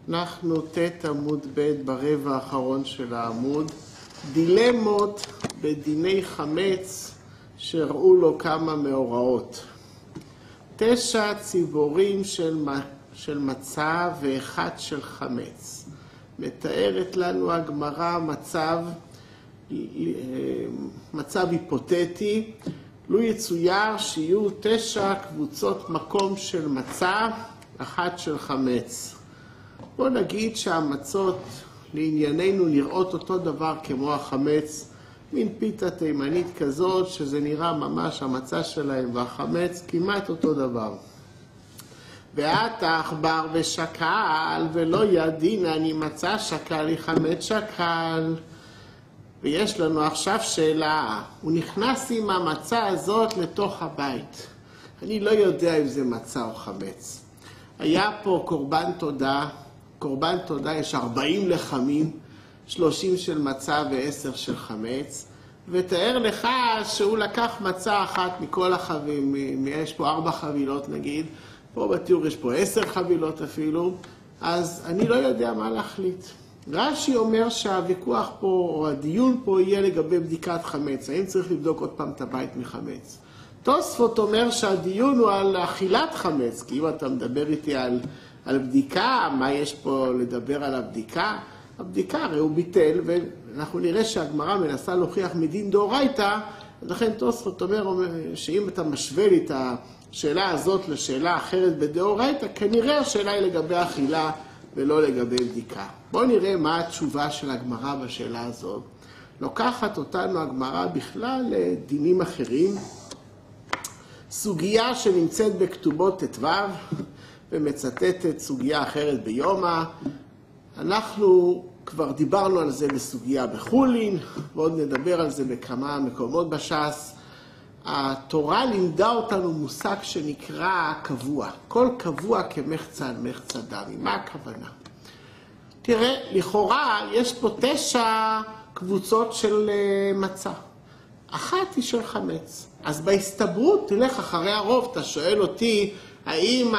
אנחנו ת' עמוד ב' ברבע האחרון של העמוד. דילמות בדיני חמץ שהראו לו כמה מאורעות. 9 ציבורים של מצה ואחד של חמץ. מתארת לנו הגמרא מצב היפותטי. לו יצויר שיהיו 9 קבוצות מקום של מצה, אחת של חמץ. בוא נגיד שהמצות לענייננו נראות אותו דבר כמו החמץ, מין פיתה תימנית כזאת שזה נראה ממש המצה שלהם והחמץ כמעט אותו דבר. ואת העכבר ושקל ולא ידין אני מצה שקל היא חמץ שקל. ויש לנו עכשיו שאלה, הוא נכנס עם המצה הזאת לתוך הבית. אני לא יודע אם זה מצה או חמץ. היה פה קורבן תודה יש 40 לחמים, 30 של מצה ו10 של חמץ, ותאר לך שהוא לקח מצה אחת מכל החבים, יש פה 4 חבילות נגיד, פה בתיאור יש פה 10 חבילות אפילו, אז אני לא יודע מה להחליט. רש"י אומר שהוויכוח פה, או הדיון פה יהיה לגבי בדיקת חמץ, האם צריך לבדוק עוד פעם את הבית מחמץ. תוספות אומר שהדיון הוא על אכילת חמץ, כי אם אתה מדבר איתי על בדיקה, מה יש פה לדבר על הבדיקה? הבדיקה הרי הוא ביטל, ואנחנו נראה שהגמרא מנסה להוכיח מדין דאורייתא, לכן תוספות אומר שאם אתה משווה לי את השאלה הזאת לשאלה אחרת בדאורייתא, כנראה השאלה היא לגבי אכילה ולא לגבי בדיקה. בואו נראה מה התשובה של הגמרא בשאלה הזאת. לוקחת אותנו הגמרא בכלל לדינים אחרים, סוגיה שנמצאת בכתובות ט"ו ומצטטת סוגיה אחרת ביומא. אנחנו כבר דיברנו על זה בסוגיה בחולין, ועוד נדבר על זה בכמה מקומות בש"ס. התורה לימדה אותנו מושג שנקרא קבוע. כל קבוע כמחצה על מחצה דמי. מה הכוונה? תראה, לכאורה יש פה 9 קבוצות של מצה. אחת היא של חמץ. אז בהסתברות תלך אחרי הרוב, אתה שואל אותי, האם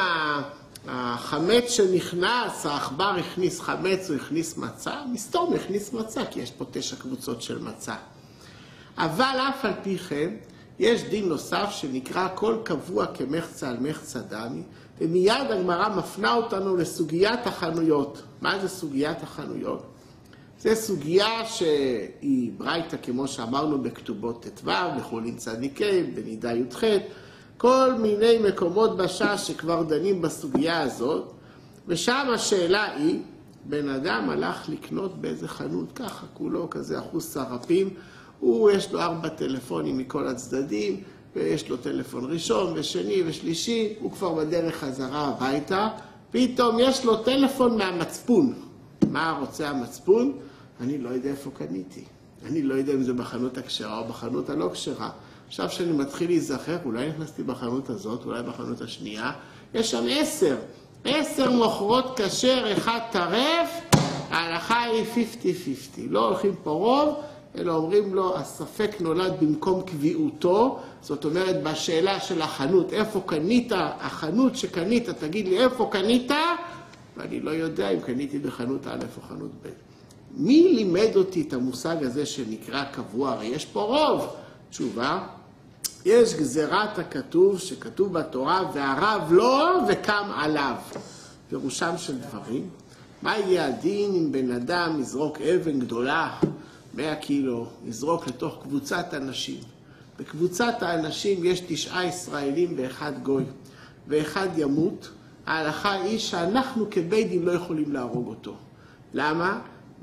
החמץ שנכנס, העכבר הכניס חמץ או הכניס מצה? מסתום הכניס מצה, כי יש פה 9 קבוצות של מצה. אבל אף על פי כן, יש דין נוסף שנקרא כל קבוע כמחצה על מחצה דמי, ומיד הגמרא מפנה אותנו לסוגיית החנויות. מה זה סוגיית החנויות? זה סוגיה שהיא ברייתא, כמו שאמרנו בכתובות ט"ו, בחולין צדיקי, בנידה י"ח, כל מיני מקומות בש"ס שכבר דנים בסוגיה הזאת, ושם השאלה היא, בן אדם הלך לקנות באיזה חנות ככה, כולו כזה אחוז סרפים, יש לו 4 טלפונים מכל הצדדים, ויש לו טלפון ראשון ושני ושלישי, הוא כבר בדרך חזרה הביתה, פתאום יש לו טלפון מהמצפון. מה רוצה המצפון? אני לא יודע איפה קניתי. אני לא יודע אם זה בחנות הכשרה או בחנות הלא כשרה. עכשיו שאני מתחיל להיזכר, אולי נכנסתי בחנות הזאת, אולי בחנות השנייה, יש שם 10 מוכרות כשר, 1 טרף, ההלכה היא 50-50. לא הולכים פה רוב, אלא אומרים לו, הספק נולד במקום קביעותו, זאת אומרת, בשאלה של החנות, איפה קנית, החנות שקנית, תגיד לי איפה קנית, ואני לא יודע אם קניתי בחנות א' או חנות ב'. מי לימד אותי את המושג הזה שנקרא קבוע? הרי יש פה רוב. תשובה, יש גזירת הכתוב שכתוב בתורה, והרב לא וקם עליו. פירושם של דברים. מה יהיה הדין אם בן אדם יזרוק אבן גדולה, 100 קילו, יזרוק לתוך קבוצת אנשים? בקבוצת האנשים יש 9 ישראלים ואחד גוי, ואחד ימות. ההלכה היא שאנחנו כבית דין לא יכולים להרוג אותו. למה?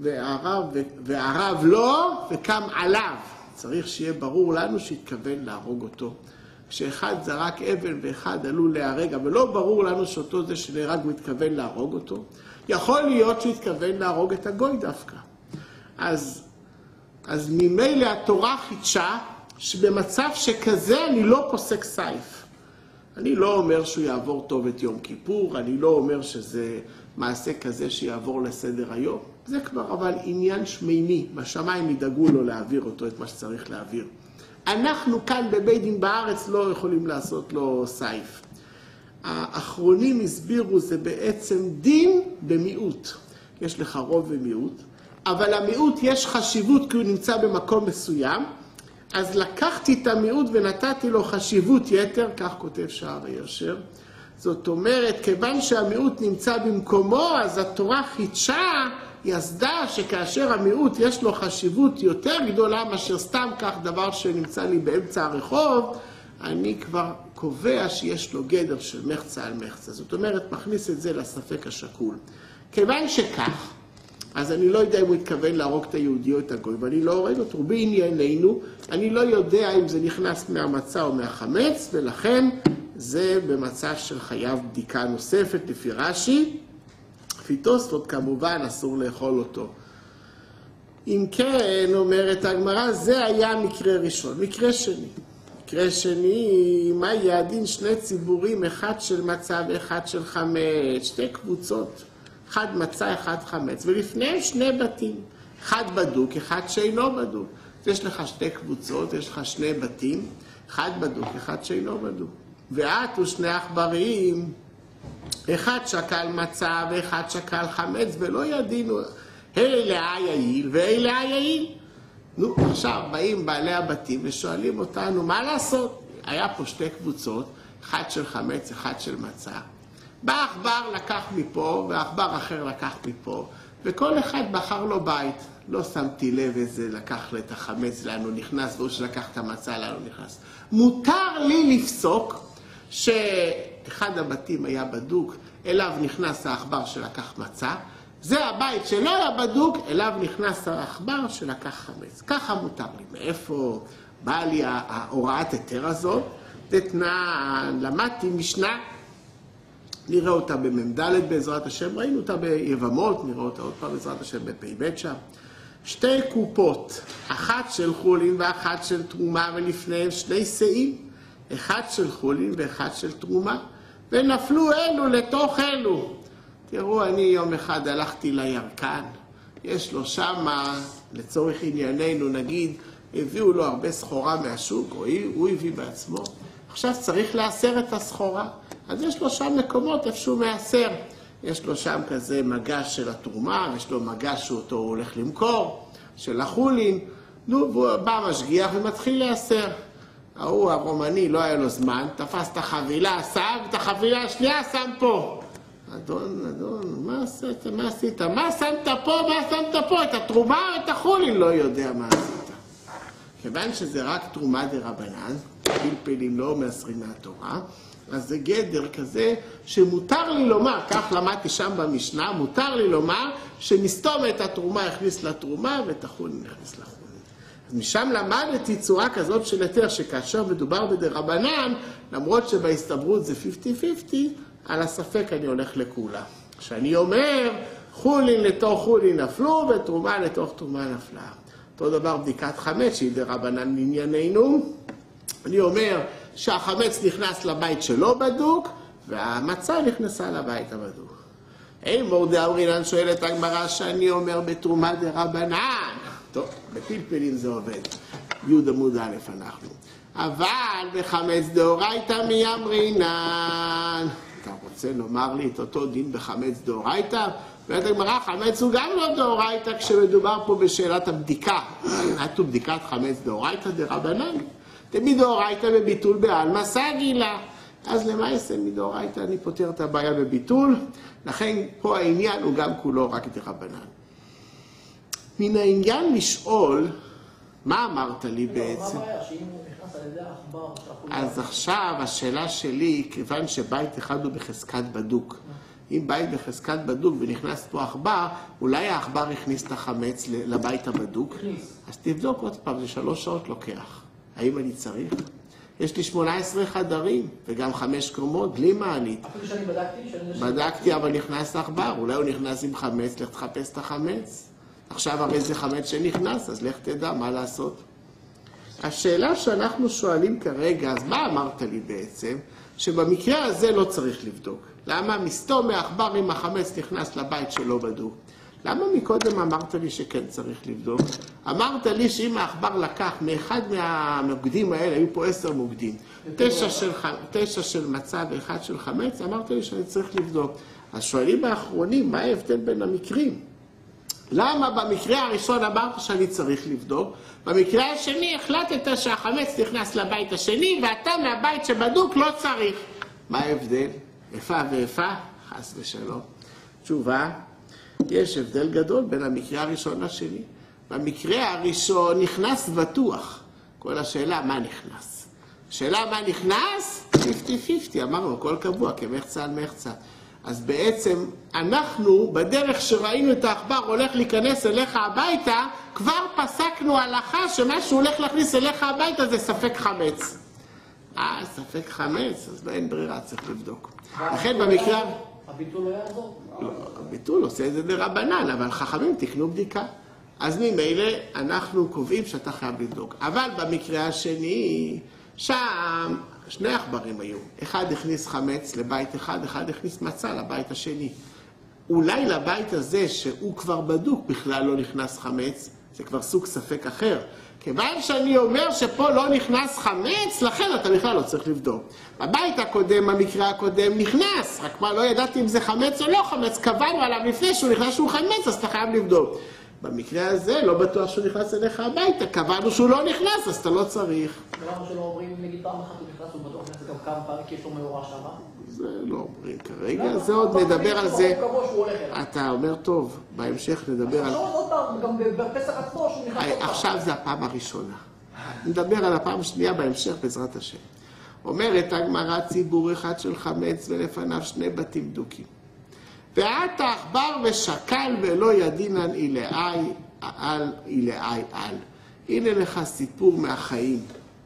והרב לא וקם עליו. צריך שיהיה ברור לנו שהתכוון להרוג אותו. כשאחד זרק אבן ואחד עלול להרג, אבל לא ברור לנו שאותו זה שנהרג הוא התכוון להרוג אותו. יכול להיות שהוא התכוון להרוג את הגוי דווקא. אז ממילא התורה חידשה שבמצב שכזה אני לא פוסק סייף. אני לא אומר שהוא יעבור טוב את יום כיפור, אני לא אומר שזה מעשה כזה שיעבור לסדר היום. זה כבר אבל עניין שמימי, בשמיים ידאגו לו להעביר אותו את מה שצריך להעביר. אנחנו כאן בבית דין בארץ לא יכולים לעשות לו סייף. האחרונים הסבירו זה בעצם דין במיעוט. יש לך רוב ומיעוט, אבל המיעוט יש חשיבות כי הוא נמצא במקום מסוים, אז לקחתי את המיעוט ונתתי לו חשיבות יתר, כך כותב שער היושר. זאת אומרת, כיוון שהמיעוט נמצא במקומו, אז התורה חידשה, יסדה שכאשר המיעוט יש לו חשיבות יותר גדולה מאשר סתם כך דבר שנמצא לי באמצע הרחוב, אני כבר קובע שיש לו גדר של מחצה על מחצה. זאת אומרת, מכניס את זה לספק השקול. כיוון שכך, אז אני לא יודע אם הוא התכוון להרוג את היהודי או את הגוי, ואני לא הורג אותו בענייננו, אני לא יודע אם זה נכנס מהמצה או מהחמץ, ולכן זה במצב של חייב בדיקה נוספת לפי רש"י. לפי תוספות כמובן אסור לאכול אותו. אם כן, אומרת הגמרא, זה היה מקרה ראשון. מקרה שני, מה יהיה הדין? שני ציבורים, אחד של מצה ואחד של חמץ, שתי קבוצות. אחד מצה, אחד חמץ, ולפניהם שני בתים. אחד בדוק, אחד שאינו בדוק. יש לך שתי קבוצות, יש לך שני בתים, אחד בדוק, אחד שאינו בדוק. ואת ושני עכברים, אחד שקל מצה ואחד שקל חמץ, ולא ידינו, אלה היעיל ואלה היעיל. נו, עכשיו באים בעלי הבתים ושואלים אותנו, מה לעשות? היה פה שתי קבוצות, אחד של חמץ, אחד של מצה. בא עכבר לקח מפה, ועכבר אחר לקח מפה, וכל אחד בחר לו בית. לא שמתי לב איזה לקח את החמץ לאן הוא נכנס, והוא שלקח את המצה לאן הוא נכנס. מותר לי לפסוק שאחד הבתים היה בדוק, אליו נכנס העכבר שלקח מצה, זה הבית שלא היה בדוק, אליו נכנס העכבר שלקח חמץ. ככה מותר לי. מאיפה באה לי ההוראת היתר הזאת? למדתי משנה, נראה אותה במ"ד בעזרת השם, ראינו אותה ביבמות, נראה אותה עוד פעם בעזרת השם בפ"ב שם. שתי קופות, אחת של חולין ואחת של תרומה, ולפניהם שני שאים, אחד של חולין ואחד של תרומה, ונפלו אלו לתוך אלו. תראו, אני יום אחד הלכתי לירקן, יש לו שם, לצורך ענייננו נגיד, הביאו לו הרבה סחורה מהשוק, או הוא הביא בעצמו. עכשיו צריך לאסר את הסחורה, אז יש לו שם מקומות איפשהו מאסר. יש לו שם כזה מגש של התרומה, יש לו מגש שאותו הוא הולך למכור, של החולין. נו, והוא בא משגיח ומתחיל לאסר. ההוא הרומני לא היה לו זמן, תפס את החבילה, סג את החבילה השנייה, שם פה. אדון, מה עשית? מה שמת פה? את התרומה או את החולין? לא יודע מה עשית. כיוון שזה רק תרומה דרבנן, פלפלים לא מאסרים מהתורה, אז זה גדר כזה שמותר לי לומר, כך למדתי שם במשנה, מותר לי לומר שנסתום את התרומה הכניס לתרומה ואת החולין הכניס לחולין. אז משם למדתי צורה כזאת של היתר, שכאשר מדובר בדרבנן, למרות שבהסתברות זה 50-50, על הספק אני הולך לכולה. כשאני אומר, חולין לתוך חולין נפלו ותרומה לתוך תרומה נפלה. אותו דבר בדיקת חמץ שהיא דרבנן לענייננו. אני אומר שהחמץ נכנס לבית שלא בדוק, והמצה נכנסה לבית הבדוק. מור דאמרינן שואלת הגמרא שאני אומר בתרומה דרבנן. טוב, בפלפלים זה עובד. י' עמוד א' אנחנו. אבל בחמץ דאורייתא מי אמרינן. אתה רוצה לומר לי את אותו דין בחמץ דאורייתא? ואת הגמרא, חמץ הוא גם לא דאורייתא כשמדובר פה בשאלת הבדיקה. עתו בדיקת חמץ דאורייתא דרבנן. תמיד דאורייתא בביטול בעלמא סגילה. אז למעשה מדאורייתא אני פותר את הבעיה בביטול, לכן פה העניין הוא גם כולו רק דרבנן. מן העניין לשאול, מה אמרת לי בעצם? אז עכשיו השאלה שלי, כיוון שבית אחד הוא בחזקת בדוק, אם בית בחזקת בדוק ונכנס פה עכבר, אולי העכבר הכניס את החמץ לבית הבדוק? אז תבדוק עוד פעם, זה 3 שעות לוקח. האם אני צריך? יש לי 18 חדרים וגם 5 קומות, בלי מעלית. אפילו שאני בדקתי, אבל נכנס עכבר, אולי הוא נכנס עם חמץ, לך תחפש את החמץ. עכשיו הרי זה חמץ שנכנס, אז לך תדע מה לעשות. השאלה שאנחנו שואלים כרגע, אז מה אמרת לי בעצם? שבמקרה הזה לא צריך לבדוק. למה? מסתום מעכבר אם החמץ נכנס לבית שלא בדוק. למה מקודם אמרת לי שכן צריך לבדוק? אמרת לי שאם העכבר לקח מאחד מהמוקדים האלה, היו פה 10 מוקדים, 9 של מצה ו1 של חמץ, אמרת לי שאני צריך לבדוק. אז שואלים האחרונים, מה ההבדל בין המקרים? למה במקרה הראשון אמרת שאני צריך לבדוק? במקרה השני החלטת שהחמץ נכנס לבית השני, ואתה מהבית שבדוק לא צריך. מה ההבדל? איפה ואיפה? חס ושלום. תשובה, יש הבדל גדול בין המקרה הראשון לשני. במקרה הראשון נכנס בטוח. כל השאלה מה נכנס. שאלה מה נכנס? 50-50, אמרנו, כל קבוע, כמחצה על מחצה. אז בעצם אנחנו, בדרך שראינו את העכבר הולך להיכנס אליך הביתה, כבר פסקנו הלכה שמה שהוא הולך להכניס אליך הביתה זה ספק חמץ. ספק חמץ, אז אין ברירה, צריך לבדוק. לכן במקרה... הביטול לא יעזור? לא, הביטול עושה את זה לרבנן, אבל חכמים תקנו בדיקה. אז ממילא אנחנו קובעים שאתה חייב לבדוק. אבל במקרה השני, שם 2 עכברים היו. אחד הכניס חמץ לבית אחד, אחד הכניס מצה לבית השני. אולי לבית הזה שהוא כבר בדוק בכלל לא נכנס חמץ, זה כבר סוג ספק אחר. כיוון שאני אומר שפה לא נכנס חמץ, לכן אתה בכלל לא צריך לבדוק. בבית הקודם, המקרה הקודם נכנס, רק מה, לא ידעתי אם זה חמץ או לא חמץ, קבענו עליו לפני שהוא נכנס שהוא חמץ, אז אתה חייב לבדוק. במקרה הזה לא בטוח שהוא נכנס אליך הביתה, קבענו שהוא לא נכנס, אז אתה לא צריך. ולמה שלא אומרים, נגיד פעם אחת הוא נכנס, הוא בטוח נכנס גם כמה פעמים, כי יש לו מאורע שמה? זה לא אומרים כרגע, זה עוד נדבר על זה. אתה אומר טוב, בהמשך נדבר על... עכשיו עוד פעם, גם בפסח עצמו שהוא נכנס עוד פעם. עכשיו זה הפעם הראשונה. נדבר על הפעם השנייה בהמשך בעזרת השם. אומרת הגמרא, ציבור אחד של חמץ ולפניו 2 בתים דוקים. ואת העכבר ושקל ולא ידינן אילאי על אילאי על. הנה לך סיפור מהחיים.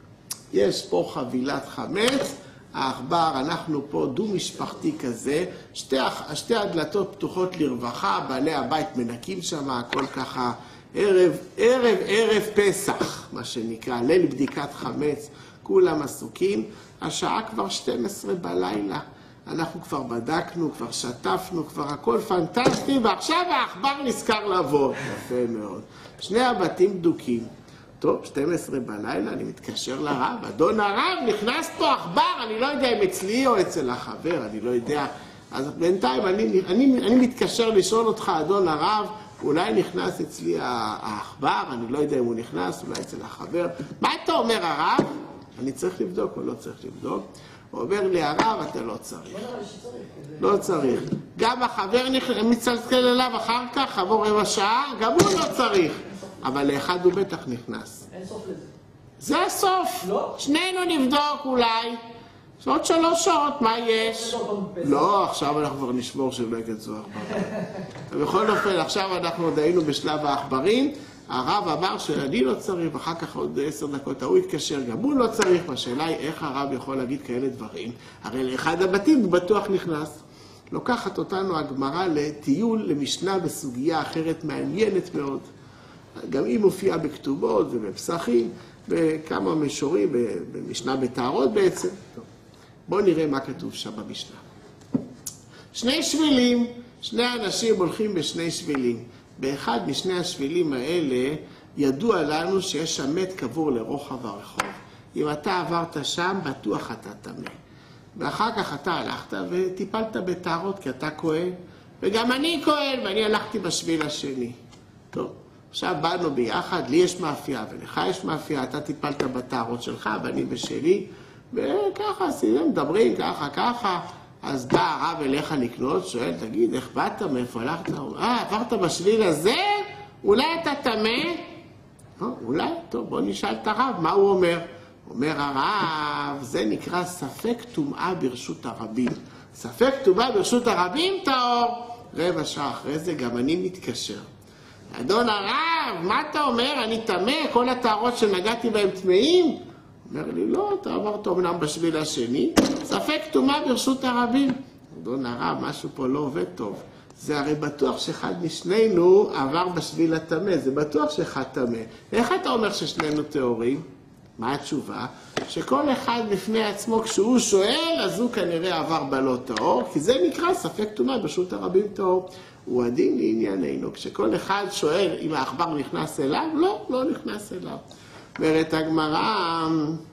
יש פה חבילת חמץ, העכבר, אנחנו פה דו-משפחתי כזה, שתי הדלתות פתוחות לרווחה, בעלי הבית מנקים שם, הכל ככה, ערב פסח, מה שנקרא, ליל בדיקת חמץ, כולם עסוקים, השעה כבר 12 בלילה. אנחנו כבר בדקנו, כבר שטפנו, כבר הכל פנטסטי, ועכשיו העכבר נזכר לבוא. יפה מאוד. 2 הבתים דוקים. טוב, 12 בלילה, אני מתקשר לרב. אדון הרב, נכנס פה עכבר, אני לא יודע אם אצלי או אצל החבר, אני לא יודע. אז בינתיים אני מתקשר לשאול אותך, אדון הרב, אולי נכנס אצלי העכבר, אני לא יודע אם הוא נכנס, אולי אצל החבר. מה אתה אומר הרב? אני צריך לבדוק או לא צריך לבדוק? הוא אומר לי, הרב, אתה לא צריך. לא צריך. גם החבר מצלצל אליו אחר כך, עבור 15 דקות, גם הוא לא צריך. אבל לאחד הוא בטח נכנס. אין סוף לזה. זה הסוף. לא? שנינו נבדוק אולי. עוד 3 שעות, מה יש? לא, עכשיו אנחנו כבר נשמור שלא ייכנסו עכברים. בכל אופן, עכשיו אנחנו עוד היינו בשלב העכברים. הרב אמר שאני לא צריך, ואחר כך עוד 10 דקות הוא התקשר, גם הוא לא צריך. והשאלה היא איך הרב יכול להגיד כאלה דברים. הרי לאחד הבתים הוא בטוח נכנס. לוקחת אותנו הגמרא לטיול למשנה בסוגיה אחרת מעניינת מאוד. גם היא מופיעה בכתובות ובפסחים, בכמה מישורים, במשנה בתארות בעצם. טוב. בואו נראה מה כתוב שם במשנה. 2 שבילים, 2 אנשים הולכים ב2 שבילים. באחד משני השבילים האלה ידוע לנו שיש שם מת קבור לרוחב הרחוב. אם אתה עברת שם, בטוח אתה טמא. ואחר כך אתה הלכת וטיפלת בתארות כי אתה כהן, וגם אני כהן, ואני הלכתי בשביל השני. טוב, עכשיו באנו ביחד, לי יש מאפייה ולך יש מאפייה, אתה טיפלת בתארות שלך ואני בשלי, וככה, מדברים ככה, אז בא הרב אליך לקנות, שואל, תגיד, איך באת, מאיפה הלכת? עברת בשביל הזה? אולי אתה טמא? אולי, טוב, בוא נשאל את הרב, מה הוא אומר? אומר הרב, זה נקרא ספק טומאה ברשות הרבים. ספק טומאה ברשות הרבים, טהור. 15 דקות אחרי זה גם אני מתקשר. אדון הרב, מה אתה אומר? אני טמא, כל הטהרות שנגעתי בהם טמאים? אומר לי, לא, אתה עברת אמנם בשביל השני, ספק טומאה ברשות הרבים. אדון הרב, משהו פה לא עובד טוב. זה הרי בטוח שאחד משנינו עבר בשביל הטמא, זה בטוח שאחד טמא. איך אתה אומר ששנינו טהורים? מה התשובה? שכל אחד בפני עצמו, כשהוא שואל, אז הוא כנראה עבר בלא טהור, כי זה נקרא ספק טומאה ברשות הרבים טהור. הוא הדין לענייננו. כשכל אחד שואל אם העכבר נכנס אליו, לא נכנס אליו. אומרת הגמרא,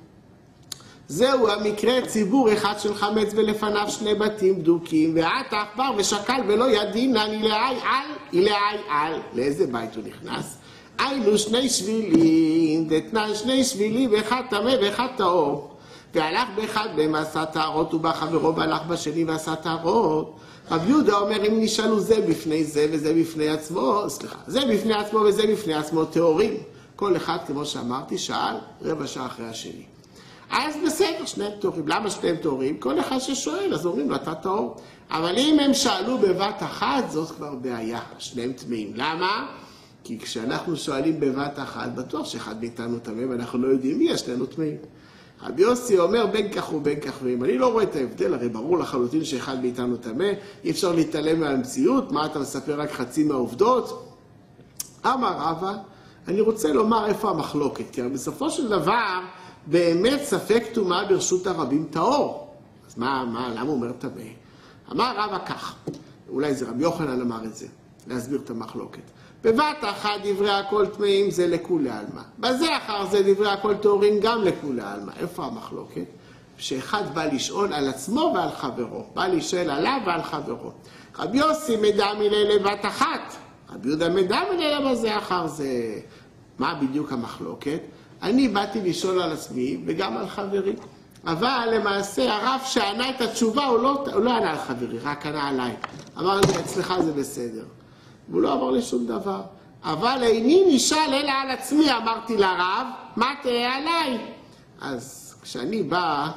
זהו המקרה ציבור אחד של חמץ ולפניו שני בתים דוקים, ועט העכבר ושקל ולא ידינן אילי על. לאיזה בית הוא נכנס? היינו שני שבילים, דתנן שני שבילים, ואחד טמא ואחד טהור. והלך באחד בהם ועשה טהרות, ובא חברו והלך בשני ועשה טהרות. רב יהודה אומר, אם נשאלו זה בפני זה וזה בפני עצמו, זה בפני עצמו וזה בפני עצמו טהורים. כל אחד, כמו שאמרתי, שאל רבע שעה אחרי השני. אז בסדר, שניהם טהורים. למה שניהם טהורים? כל אחד ששואל, אז אומרים לו, אתה טהור. אבל אם הם שאלו בבת אחת, זאת כבר בעיה. שניהם טמאים. למה? כי כשאנחנו שואלים בבת אחת, בטוח שאחד מאיתנו טמא, ואנחנו לא יודעים מי יש לנו טמאים. רבי יוסי אומר בין כך ובין כך, ואם אני לא רואה את ההבדל, הרי ברור לחלוטין שאחד מאיתנו טמא, אי אפשר להתעלם מהמציאות, מה אתה מספר רק חצי מהעובדות? אמר רבא, אני רוצה לומר איפה המחלוקת, כי בסופו של דבר, באמת ספק טומאה ברשות הרבים טהור. אז למה הוא אומר טמא? אמר רבא כך, אולי זה רבי יוחנן אמר את זה, להסביר את המחלוקת. בבת אחת דברי הכל טמאים זה לכולי עלמא. בזה אחר זה דברי הכל טהורים גם לכולי עלמא. איפה המחלוקת? שאחד בא לשאול על עצמו ועל חברו. בא לשאול עליו ועל חברו. רבי יוסי מדע מילי לבת אחת. רבי יהודה מדע מילי בזה אחר זה. מה בדיוק המחלוקת? אני באתי לשאול על עצמי וגם על חברי. אבל למעשה הרב שענה את התשובה הוא לא ענה על חברי, רק ענה עליי. אמר לי, אצלך זה בסדר. והוא לא אמר לי שום דבר. אבל איני נשאל אלא על עצמי, אמרתי לרב, מה תהיה עליי? אז כשאני בא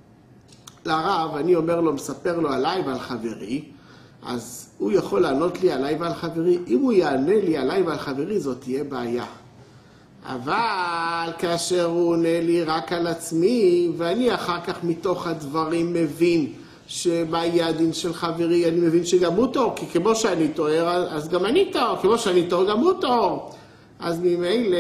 לרב, אני אומר לו, מספר לו עליי ועל חברי, אז הוא יכול לענות לי עליי ועל חברי. אם הוא יענה לי עליי ועל חברי, זאת תהיה בעיה. אבל כאשר הוא עונה לי רק על עצמי, ואני אחר כך מתוך הדברים מבין, שמה יהיה הדין של חברי, אני מבין שגם הוא טהור, כי כמו שאני טהור, אז גם אני טהור, כמו שאני טהור, גם הוא טהור. אז ממילא,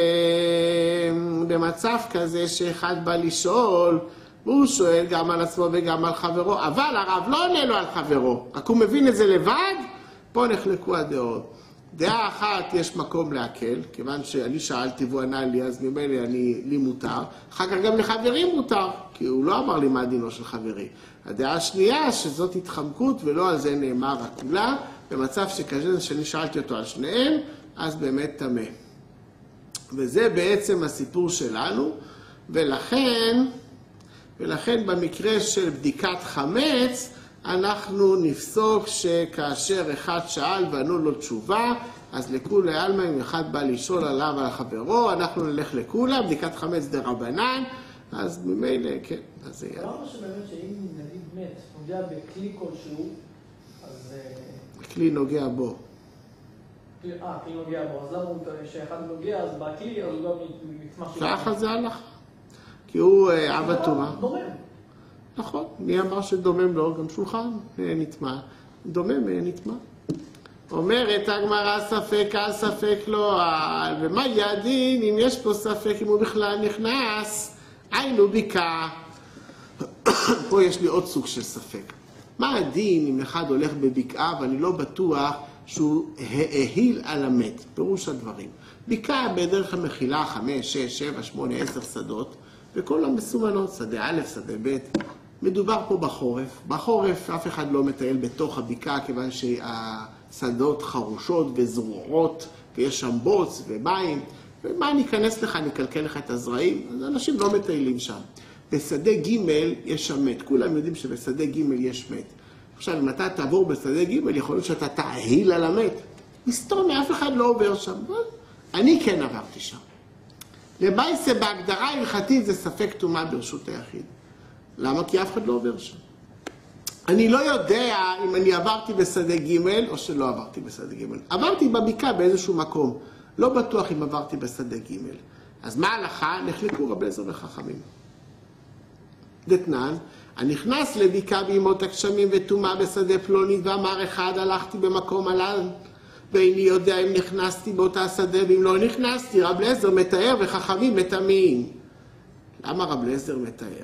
במצב כזה שאחד בא לשאול, הוא שואל גם על עצמו וגם על חברו, אבל הרב לא עונה לו על חברו, רק הוא מבין את זה לבד, פה נחלקו הדעות. דעה אחת יש מקום להקל, כיוון שאני שאלתי והוא ענה לי, אז ממילא לי מותר, אחר כך גם לחברים מותר, כי הוא לא אמר לי מה דינו של חברי. הדעה השנייה, שזאת התחמקות ולא על זה נאמר הכולה, במצב שכזה שאני שאלתי אותו על שניהם, אז באמת טמא. וזה בעצם הסיפור שלנו, ולכן במקרה של בדיקת חמץ, אנחנו נפסוק שכאשר אחד שאל וענו לו תשובה, אז לכולי עלמא, אם אחד בא לשאול עליו ועל חברו, אנחנו נלך לכולה, בדיקת חמץ דרבנן, אז ממילא, כן, אז זה יהיה. למה שבאמת שאם נגיד מת, נוגע בכלי כלשהו, אז... הכלי נוגע בו. כלי נוגע בו, אז למה הוא שאחד נוגע, אז בכלי, אז הוא גם נצמח שלו. ככה זה הלכה. כי הוא אב הטומאה. דומם. נכון, מי אמר שדומם לו? גם שולחן נטמע. דומם נטמע. אומרת הגמרא ספק על ספק לא על, ומה יהיה הדין אם יש פה ספק אם הוא בכלל נכנס? היינו ביקה. פה יש לי עוד סוג של ספק. מה הדין אם אחד הולך בבקעה ואני לא בטוח שהוא העיל על המת? פירוש הדברים. בקעה בדרך המכילה 5, 6, 7, 8, 10 שדות, וכל המסומנות, שדה א', שדה ב'. מדובר פה בחורף. בחורף אף אחד לא מטייל בתוך הבקעה כיוון שהשדות חרושות וזרועות ויש שם בוץ ומים. ומה אני אכנס לך, אני אקלקל לך את הזרעים? אז אנשים לא מטיילים שם. בשדה ג' יש שם מת. כולם יודעים שבשדה ג' יש מת. עכשיו, אם אתה תעבור בשדה ג' יכול להיות שאתה תעיל על המת. מסתום, אף אחד לא עובר שם. אני כן עברתי שם. למעשה בהגדרה הלכתית זה ספק טומאה ברשות היחיד. למה? כי אף אחד לא עובר שם. אני לא יודע אם אני עברתי בשדה ג' או שלא עברתי בשדה ג'. עברתי בבקעה באיזשהו מקום. לא בטוח אם עברתי בשדה ג'. אז מה ההלכה? נחלקו רבי אליעזר וחכמים. דתנן, הנכנס לבקעה בימות הגשמים וטומאה בשדה פלונית, ואמר אחד, הלכתי במקום עליו, ואיני יודע אם נכנסתי באותה שדה, ואם לא נכנסתי, רבי אליעזר מתאר וחכמים מטמאים. למה רב אליעזר מתאר?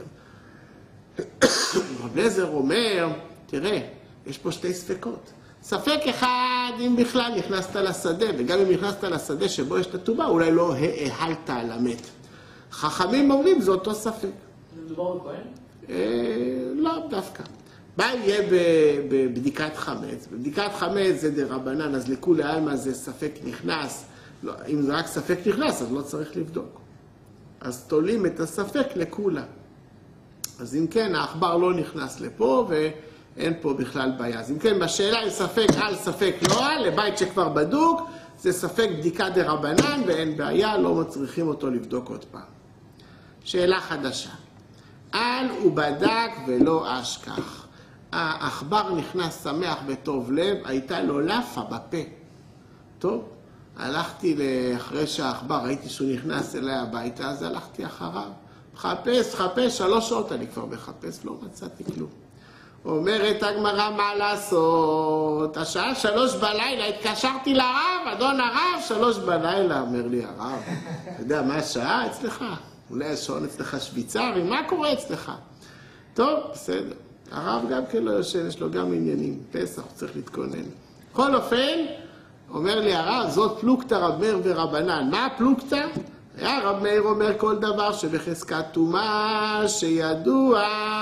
רב אליעזר אומר, תראה, יש פה שתי ספקות. ספק אחד, אם בכלל נכנסת לשדה, וגם אם נכנסת לשדה שבו יש את הטומאה, אולי לא העלת על המת. חכמים אומרים, זה אותו ספק. זה מדובר בכהן? לא, דווקא. מה יהיה בבדיקת חמץ? בבדיקת חמץ זה דרבנן, אז לכולי עלמא זה ספק נכנס. לא, אם זה רק ספק נכנס, אז לא צריך לבדוק. אז תולים את הספק לכולה. אז אם כן, העכבר לא נכנס לפה ואין פה בכלל בעיה. אז אם כן, בשאלה אם ספק על ספק לא על, לבית שכבר בדוק, זה ספק בדיקה דרבנן ואין בעיה, לא מצריכים אותו לבדוק עוד פעם. שאלה חדשה. על הוא בדק ולא אשכח. העכבר נכנס שמח בטוב לב, הייתה לו לפה בפה. טוב, הלכתי אחרי שהעכבר, ראיתי שהוא נכנס אליי הביתה, אז הלכתי אחריו. חפש, 3 שעות אני כבר מחפש, לא מצאתי כלום. אומרת הגמרא, מה לעשות? השעה 3 בלילה, התקשרתי לרב, אדון הרב, 3 בלילה, אומר לי הרב. אתה יודע מה השעה אצלך? אולי השעון אצלך שוויצרי, מה קורה אצלך? טוב, בסדר. הרב גם כן לא יושן, יש לו גם עניינים. פסח, הוא צריך להתכונן. בכל אופן, אומר לי הרב, זאת פלוגתא רב מאיר ורבנן. מה הפלוגתא? הרב מאיר אומר כל דבר שבחזקת טומאה שידוע.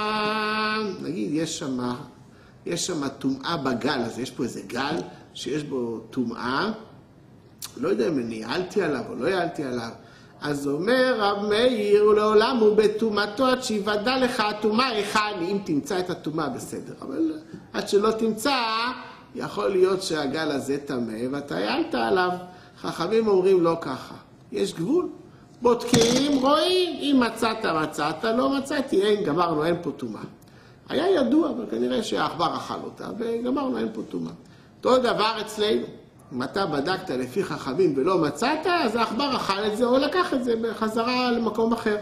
נגיד, יש שם טומאה בגל הזה, יש פה איזה גל שיש בו טומאה. לא יודע אם ניהלתי עליו או לא ניהלתי עליו. אז אומר רב מאיר, לעולם הוא בטומאתו עד שיוודע לך הטומאה היכן, אם תמצא את הטומאה בסדר. אבל עד שלא תמצא, יכול להיות שהגל הזה טמא ואתה העלת עליו. חכמים אומרים לא ככה, יש גבול. בודקים, רואים, אם מצאת, לא מצאתי, אין, גמרנו, אין פה טומאה. היה ידוע, אבל כנראה שהעכבר אכל אותה, וגמרנו, אין פה טומאה. אותו דבר אצלנו. אם אתה בדקת לפי חכמים ולא מצאת, אז העכבר אכל את זה או לקח את זה בחזרה למקום אחר.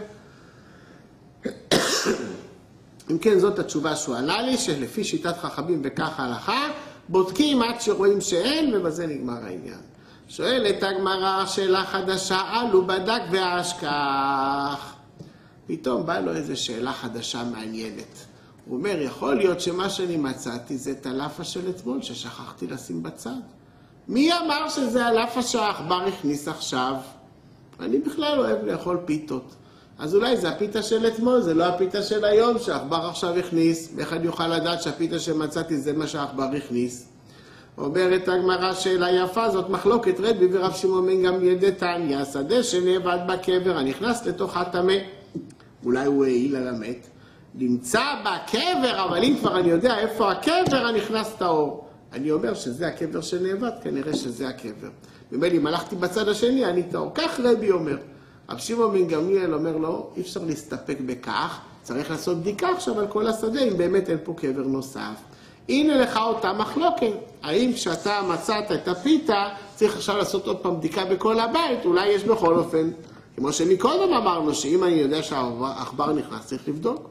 אם כן, זאת התשובה שהוא ענה לי, שלפי שיטת חכמים וכך הלכה, בודקים עד שרואים שאין, ובזה נגמר העניין. שואלת הגמרא, שאלה חדשה, הוא בדק ואשכח. פתאום בא לו איזו שאלה חדשה מעניינת. הוא אומר, יכול להיות שמה שאני מצאתי זה את הלפה של אתמול ששכחתי לשים בצד. מי אמר שזה הלפה שהעכבר הכניס עכשיו? אני בכלל אוהב לאכול פיתות. אז אולי זה הפיתה של אתמול, זה לא הפיתה של היום שהעכבר עכשיו הכניס. איך אני אוכל לדעת שהפיתה שמצאתי זה מה שהעכבר הכניס? אומרת הגמרא, שאלה יפה, זאת מחלוקת רבי ורב שמעון בן גמליאל דתניא, השדה שנאבד בקבר הנכנס לתוך הטמא. אולי הוא העיל על המת. נמצא בקבר, אבל אם כבר אני יודע איפה הקבר הנכנס טהור. אני אומר שזה הקבר שנאבד, כנראה שזה הקבר. ממילא אם הלכתי בצד השני, אני טהור. כך רבי אומר. רב שמעון בן גמליאל אומר לו, אי אפשר להסתפק בכך, צריך לעשות בדיקה עכשיו על כל השדה, אם באמת אין פה קבר נוסף. הנה לך אותה מחלוקת. האם כשאתה מצאת את הפיתה, צריך עכשיו לעשות עוד פעם בדיקה בכל הבית, אולי יש בכל אופן. כמו שמקודם אמרנו, שאם אני יודע שהעכבר נכנס, צריך לבדוק.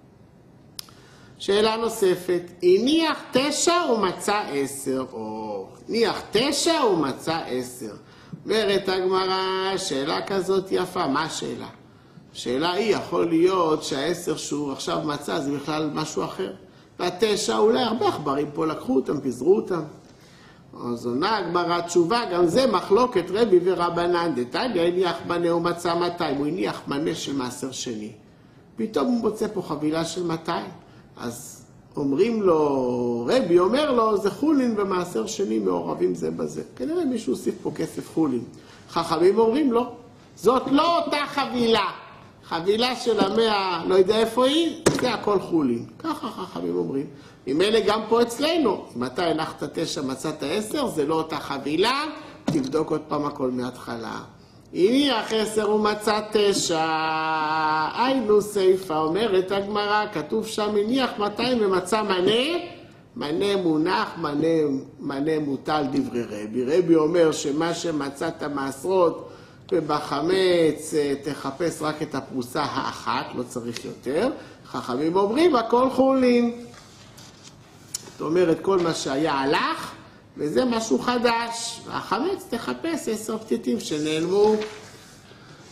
שאלה נוספת, הניח 9 ומצא 10, או הניח 9 ומצא 10. אומרת הגמרא, שאלה כזאת יפה, מה השאלה? השאלה היא, יכול להיות שה10 שהוא עכשיו מצא זה בכלל משהו אחר. וה9 אולי הרבה עכברים פה לקחו אותם, פיזרו אותם. אז עונה הגמרא תשובה, גם זה מחלוקת רבי ורבנן דתניא, הניח מנה ומצא 200, הוא הניח מנה של מעשר שני. פתאום הוא מוצא פה חבילה של 200. אז אומרים לו, רבי אומר לו, זה חולין ומעשר שני מעורבים זה בזה. כנראה מישהו הוסיף פה כסף חולין. חכמים אומרים לו, זאת לא אותה חבילה. חבילה של 100, לא יודע איפה היא, זה הכל חולין. ככה חכמים אומרים. ממילא גם פה אצלנו, אם אתה הנחת 9, מצאת 10, זה לא אותה חבילה, תבדוק עוד פעם הכל מההתחלה. הניח 10 ומצא 9, היינו סייפה, אומרת הגמרא, כתוב שם, הניח 200 ומצא מנה, מנה מונח, מנה מוטל דברי רבי. רבי אומר שמה שמצאת מעשרות ובחמץ תחפש רק את הפרוסה האחת, לא צריך יותר. חכמים אומרים, הכל חולין. זאת אומרת, כל מה שהיה הלך, וזה משהו חדש. החמץ תחפש 10 פתיתים שנעלמו.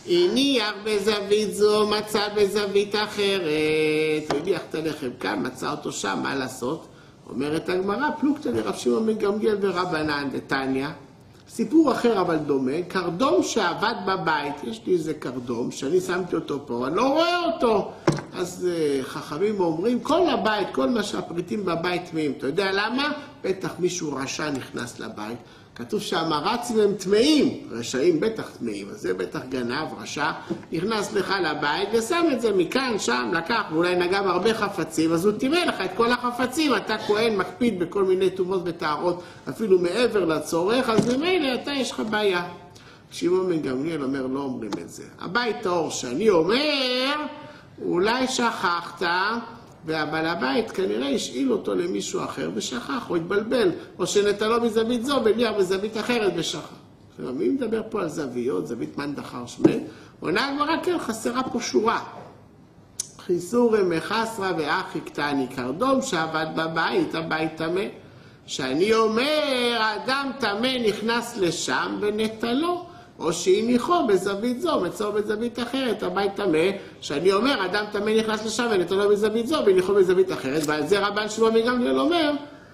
הניח בזווית זו, מצא בזווית אחרת. הוא הניח את הלחם כאן, מצא אותו שם, מה לעשות? אומרת הגמרא, פלוגתא דרב שמעון בן גמליאל ורבנן דתניא. סיפור אחר אבל דומה, קרדום שעבד בבית. יש לי איזה קרדום שאני שמתי אותו פה, אני לא רואה אותו. אז חכמים אומרים, כל הבית, כל מה שהפריטים בבית טמאים. אתה יודע למה? בטח מישהו רשע נכנס לבית. כתוב שהמרצים הם טמאים, רשעים בטח טמאים, אז זה בטח גנב, רשע, נכנס לך לבית ושם את זה מכאן, שם, לקח, ואולי נגע בהרבה חפצים, אז הוא טימא לך את כל החפצים, אתה כהן מקפיד בכל מיני טומאות וטהרות, אפילו מעבר לצורך, אז ממילא אתה יש לך בעיה. שמעון בן גמליאל אומר, לא אומרים את זה. הבית טהור שאני אומר, אולי שכחת, והבעל הבית כנראה השאיל אותו למישהו אחר ושכח, או התבלבל, או שנטלו מזווית זו והניח בזווית אחרת ושכח. עכשיו, מי מדבר פה על זוויות, זווית מן דחר שמת? עונה הגמרא, כן, חסרה פה שורה. חיסורי מחסרה ואחי קטני, קרדום שעבד בבית, הבית טמא. שאני אומר, האדם טמא נכנס לשם ונטלו. או שהניחו בזווית זו, מצאו בזווית אחרת, הבית טמא, שאני אומר, אדם טמא נכנס לשם ונטלו בזווית זו, והניחו בזווית אחרת, ועל זה רבן שמעון בן גמליאל אומר,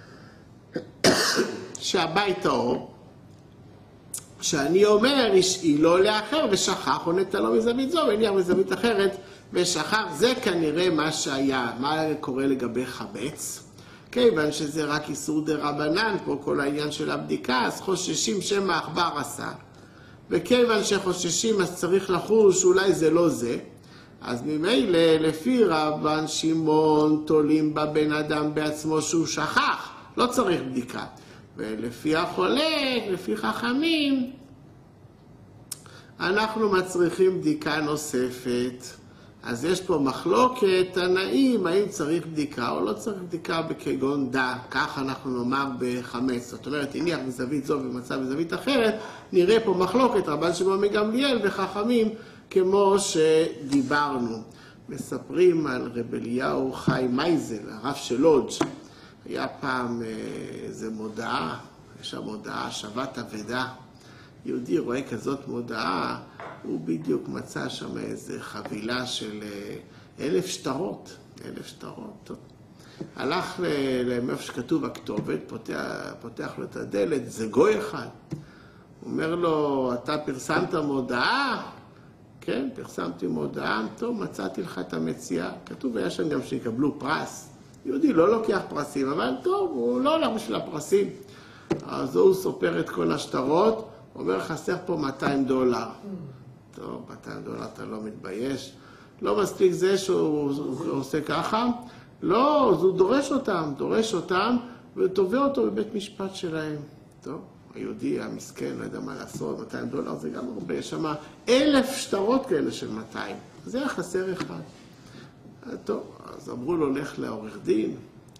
שהבית טהור, שאני אומר, השאילו לאחר ושכח, או נטלו בזווית זו, והניח בזווית אחרת ושכח, זה כנראה מה שהיה, מה קורה לגבי חמץ, כיוון שזה רק איסור דרבנן, פה כל העניין של הבדיקה, אז חוששים שמא העכבר עשה, וכיוון שחוששים אז צריך לחוש אולי זה לא זה, אז ממילא לפי רבן שמעון תולים בבן אדם בעצמו שהוא שכח, לא צריך בדיקה. ולפי החולק, לפי חכמים, אנחנו מצריכים בדיקה נוספת. אז יש פה מחלוקת תנאים, האם צריך בדיקה או לא צריך בדיקה בכגון דה, כך אנחנו נאמר בחמץ. זאת אומרת, הניח בזווית זו ומצא בזווית אחרת, נראה פה מחלוקת רבן שמעון בן גמליאל וחכמים כמו שדיברנו. מספרים על רב אליהו חי מייזל, הרב של לודג'. היה פעם איזו מודעה, יש שם מודעה, שבת אבדה. יהודי רואה כזאת מודעה, הוא בדיוק מצא שם איזו חבילה של 1,000 שטרות. 1,000 שטרות, טוב. הלך לאיפה שכתוב הכתובת, פותח לו את הדלת, זה גוי אחד. הוא אומר לו, אתה פרסמת מודעה? כן, פרסמתי מודעה, טוב, מצאתי לך את המציאה. כתוב, היה שם גם שיקבלו פרס. יהודי לא לוקח פרסים, אבל טוב, הוא לא הולך בשביל הפרסים. אז הוא סופר את כל השטרות, אומר, חסר פה $200. טוב, $200 אתה לא מתבייש. לא מספיק זה שהוא עושה ככה. לא, אז הוא דורש אותם, ותובע אותו בבית משפט שלהם. טוב, היהודי המסכן, לא יודע מה לעשות, $200 זה גם הרבה. יש שם 1,000 שטרות כאלה של 200. זה היה חסר אחד. טוב, אז אמרו לו, לך לעורך דין,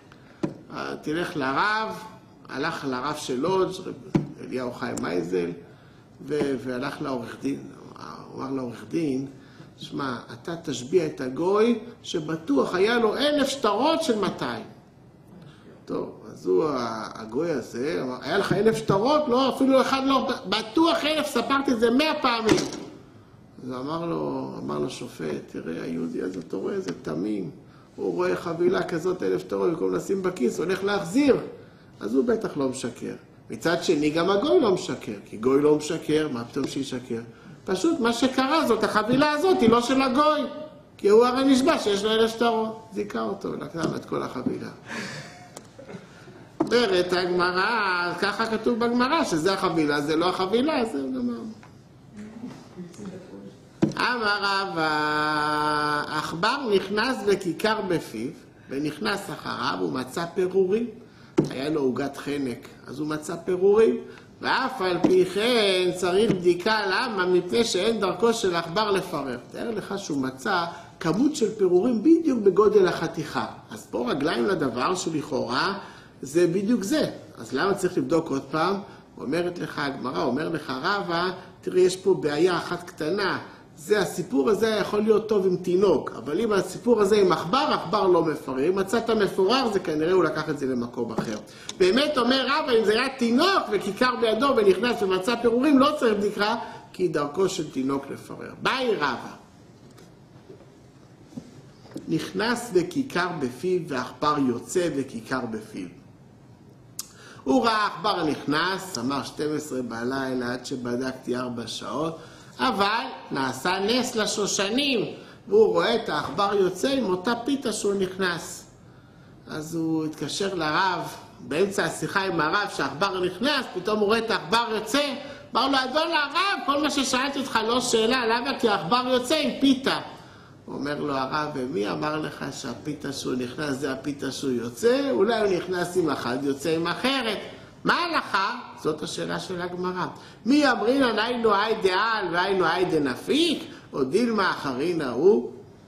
תלך לרב, הלך לרב של לודג', אליהו חי מייזל, והלך לעורך דין. הוא אמר לעורך דין, שמע, אתה תשביע את הגוי שבטוח היה לו 1,000 שטרות של 200. טוב, אז הוא, הגוי הזה, אמר, היה לך 1,000 שטרות? לא, אפילו אחד לא, בטוח 1,000, ספרתי את זה 100 פעמים. אז אמר לו שופט, תראה, היהודי הזה, אתה רואה, זה תמים. הוא רואה חבילה כזאת 1,000 שטרות, במקום לשים בכיס, הולך להחזיר. אז הוא בטח לא משקר. מצד שני, גם הגוי לא משקר, כי גוי לא משקר, מה פתאום שישקר? פשוט מה שקרה זאת, החבילה הזאת היא לא של הגוי, כי הוא הרי נשבע שיש לו 1,000 שטרות. זיקה אותו, לקח את כל החבילה. אומרת הגמרא, ככה כתוב בגמרא, שזה החבילה, זה לא החבילה, זה גמר. אמר רב, העכבר נכנס בכיכר בפיו, ונכנס אחריו, הוא מצא פירורים. היה לו עוגת חנק, אז הוא מצא פירורים, ואף על פי כן צריך בדיקה למה, מפני שאין דרכו של עכבר לפרר. תאר לך שהוא מצא כמות של פירורים בדיוק בגודל החתיכה. אז פה רגליים לדבר שלכאורה זה בדיוק זה. אז למה צריך לבדוק עוד פעם? אומרת לך הגמרא, אומר לך רבא, תראה, יש פה בעיה אחת קטנה. הסיפור הזה יכול להיות טוב עם תינוק, אבל אם הסיפור הזה עם עכבר לא מפרר. אם מצאת מפורר, זה כנראה הוא לקח את זה למקום אחר. באמת אומר רבא, אם זה היה תינוק וכיכר בידו ונכנס ומצא פירורים, לא צריך בדיקה, כי דרכו של תינוק לפרר. באי רבא. נכנס וכיכר בפיו ועכבר יוצא וכיכר בפיו. הוא ראה עכבר נכנס, אמר 12 בלילה עד שבדקתי 4 שעות, אבל נעשה נס לשושנים, והוא רואה את העכבר יוצא עם אותה פיתה שהוא נכנס. אז הוא התקשר לרב, באמצע השיחה עם הרב שהעכבר נכנס, פתאום הוא רואה את העכבר יוצא, אמר לו, אדון הרב, כל מה ששאלתי אותך לא שאלה, למה? כי העכבר יוצא עם פיתה. הוא אומר לו, הרב, ומי אמר לך שהפיתה שהוא נכנס זה הפיתה שהוא יוצא? אולי הוא נכנס עם אחד, יוצא עם אחרת. מה ההלכה? זאת השאלה של הגמרא. מי אמרינן היינו אי דעל והיינו אי דנפיק? או דילמה אחרין ההוא?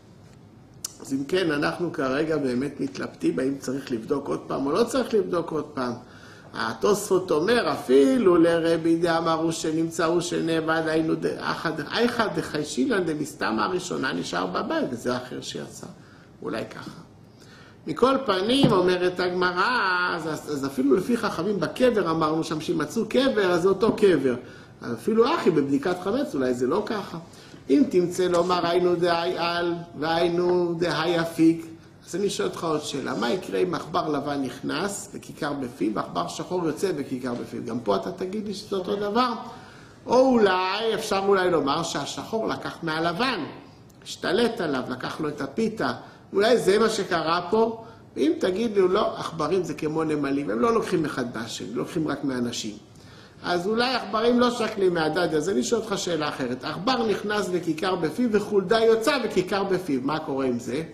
אז אם כן, אנחנו כרגע באמת מתלבטים, האם צריך לבדוק עוד פעם או לא צריך לבדוק עוד פעם. התוספות אומר, אפילו לרבי דאמרו שנמצאו שנאבד היינו אחד דחיישילן דמסתמה הראשונה נשאר בבית, וזה האחר שיצא. אולי ככה. מכל פנים, אומרת הגמרא, אז אפילו לפי חכמים בקבר אמרנו שם שימצאו קבר, אז זה אותו קבר. אפילו אחי בבדיקת חמץ, אולי זה לא ככה. אם תמצא לומר היינו דהי על והיינו דהי אפיק, אז אני שואל אותך עוד שאלה, מה יקרה אם עכבר לבן נכנס וכיכר בפיו, ועכבר שחור יוצא וכיכר בפיו? גם פה אתה תגיד לי שזה אותו דבר? או אולי, אפשר אולי לומר שהשחור לקח מהלבן, השתלט עליו, לקח לו את הפיתה, אולי זה מה שקרה פה? ואם תגיד לי, לא, עכברים זה כמו נמלים, הם לא לוקחים אחד מהשני, לוקחים רק מאנשים. אז אולי עכברים לא שקלים מהדד, אז אני שואל אותך שאלה אחרת. עכבר נכנס וכיכר בפיו וחולדה יוצא וכיכר בפיו, מה קורה עם זה?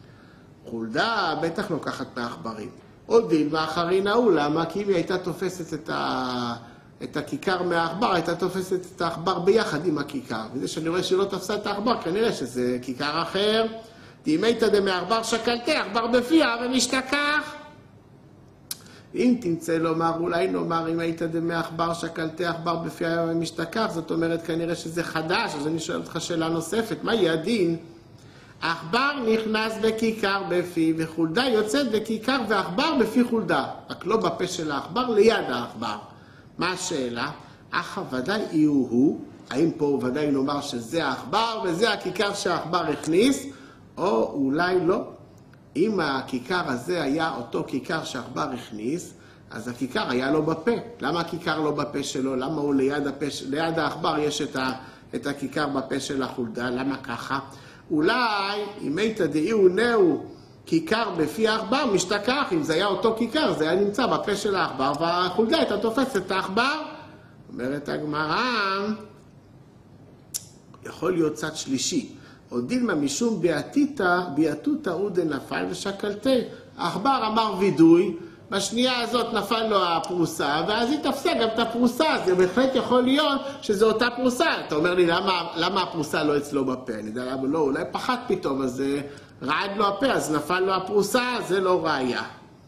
חולדה בטח לוקחת מהעכברים. עוד דילמה אחרין ההוא, למה? כי אם היא הייתה תופסת את הכיכר מהעכבר, הייתה תופסת את העכבר ביחד עם הכיכר. וזה שאני רואה שלא תפסה את העכבר, כנראה שזה כיכר אחר. תימייתא דמעכבר שקלתי, עכבר בפיה ומשתכח. אם תמצא לומר, אולי נאמר, אם היית דמעכבר שקלתי, עכבר בפיה ומשתכח, זאת אומרת כנראה שזה חדש, אז אני שואל אותך שאלה נוספת, מה יהיה הדין? עכבר נכנס בכיכר בפי וחולדה יוצאת בכיכר ועכבר בפי חולדה, רק לא בפה של העכבר, ליד העכבר. מה השאלה? אחא ודאי יהיו הוא, האם פה ודאי נאמר שזה העכבר וזה הכיכר שהעכבר הכניס, או אולי לא. אם הכיכר הזה היה אותו כיכר שהעכבר הכניס, אז הכיכר היה לו בפה. למה הכיכר לא בפה שלו? למה הוא ליד העכבר יש את הכיכר בפה של החולדה? למה ככה? אולי אם היית דאיהו נאו כיכר בפי העכבר משתכח, אם זה היה אותו כיכר, זה היה נמצא בפה של העכבר, והחולדה הייתה תופסת את העכבר. אומרת הגמרא, יכול להיות צד שלישי. או דילמה משום ביאתותא הוא דנפל ושקלתי. העכבר אמר וידוי, בשנייה הזאת נפל לו הפרוסה, ואז היא תפסה גם את הפרוסה, זה בהחלט יכול להיות שזו אותה פרוסה. אתה אומר לי, למה הפרוסה לא אצלו בפה? אני יודע למה לא, אולי פחת פתאום, אז רעד לו הפה, אז נפל לו הפרוסה, זה לא ראיה.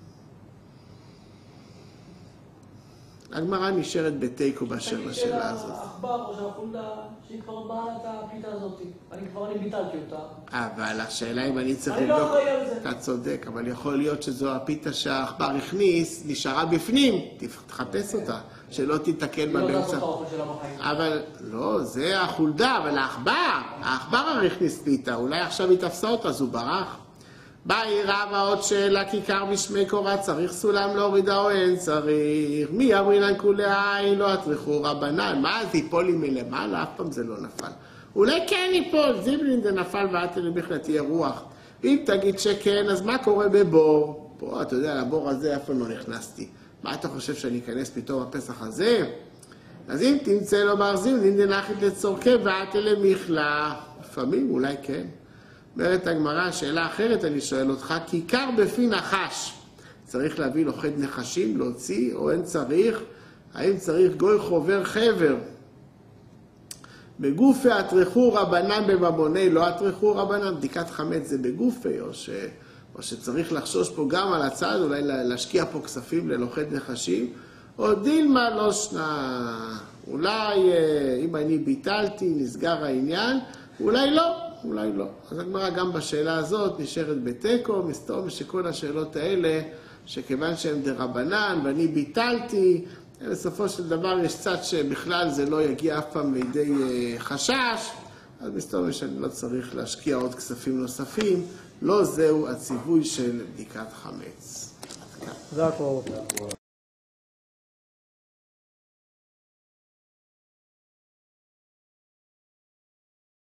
הגמרא נשארת בתיקו באשר לשאלה הזאת. העכבר או שהחולדה שהיא כבר באה את הפיתה הזאת, אני ביטלתי אותה. אבל השאלה אם אני צריך לבדוק... אני לא אחראי על זה. אתה צודק, אבל יכול להיות שזו הפיתה שהעכבר הכניס, נשארה בפנים, תחפש אותה, שלא תתקן בה באמצע. אבל לא, זה החולדה, אבל העכבר הרי הכניס פיתה, אולי עכשיו היא תפסה אותה, אז הוא ברח. באי רבא עוד שאלה, כיכר משמי קורה, צריך סולם להורידה או אין צריך? מי אמרינן כולי עין, לא אטרחו רבנן, מה זה ייפול לי מלמעלה? אף פעם זה לא נפל. אולי כן ייפול, זיבלין זה נפל ואתרי בכלל תהיה רוח. אם תגיד שכן, אז מה קורה בבור? פה, אתה יודע, לבור הזה אף פעם לא נכנסתי. מה אתה חושב שאני אכנס פתאום הפסח הזה? אז אם תמצא לומר זיבלין זה נחית לצורכי ואתרי מכלה. לפעמים אולי כן. אומרת הגמרא, שאלה אחרת אני שואל אותך, כיכר בפי נחש, צריך להביא לוחד נחשים, להוציא, או אין צריך? האם צריך גוי חובר חבר? בגופי אטרחו רבנן בממוני, לא אטרחו רבנן, בדיקת חמץ זה בגופי, או שצריך לחשוש פה גם על הצד, אולי להשקיע פה כספים ללוחד נחשים, או דילמה לא שנה, אולי אם אני ביטלתי, נסגר העניין, אולי לא. אולי לא. אז הגמרא גם בשאלה הזאת נשארת בתיקו, מסתום שכל השאלות האלה, שכיוון שהן דרבנן ואני ביטלתי, בסופו של דבר יש צד שבכלל זה לא יגיע אף פעם לידי חשש, אז מסתובב שאני לא צריך להשקיע עוד כספים נוספים, לא זהו הציווי של בדיקת חמץ. זה הכל.